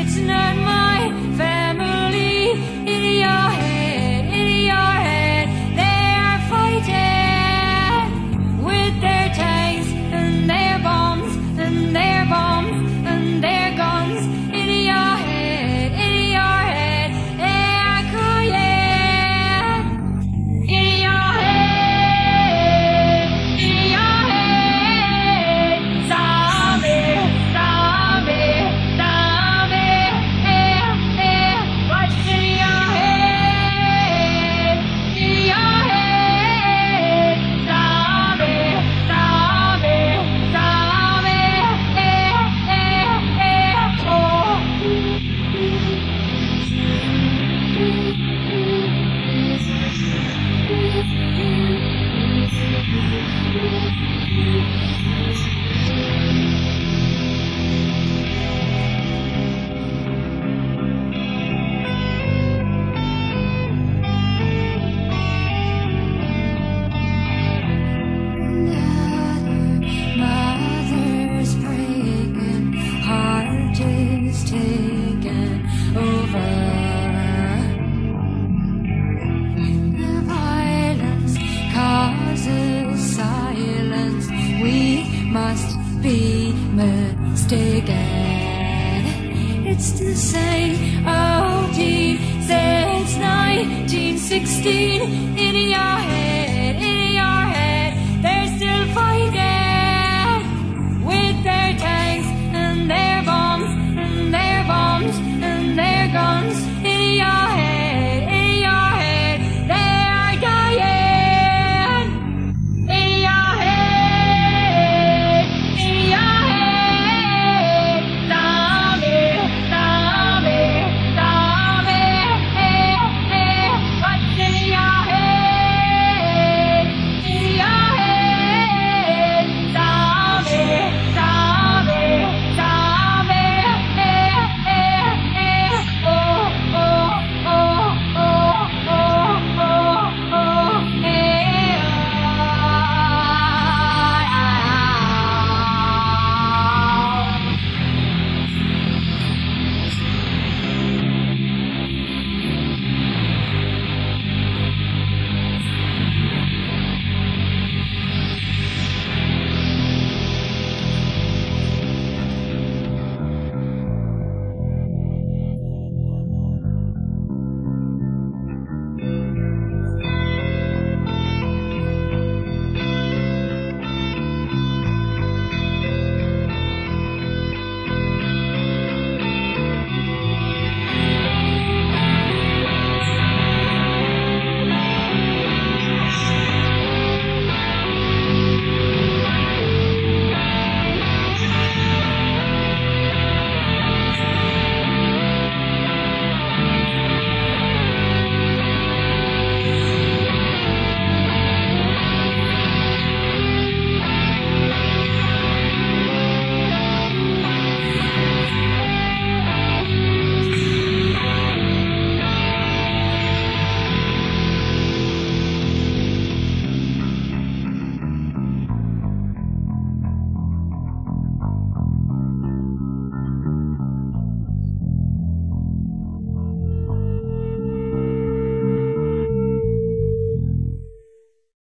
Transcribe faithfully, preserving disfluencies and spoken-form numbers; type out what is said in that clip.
It's not my family. In your head, in your head, they are fighting with their tanks and their bombs and their bombs and their guns. In your head, in your head, they are crying. In your head, in your head, zombie, zombie, zombie, eh, eh. What's in your head? In your head, zombie, zombie, zombie, eh, eh, eh, oh. Mother's breaking, heart is taken over. The violence causes silence. We must be mistaken. It's the same old team since nineteen sixteen. In your head, in your head, they're still fighting.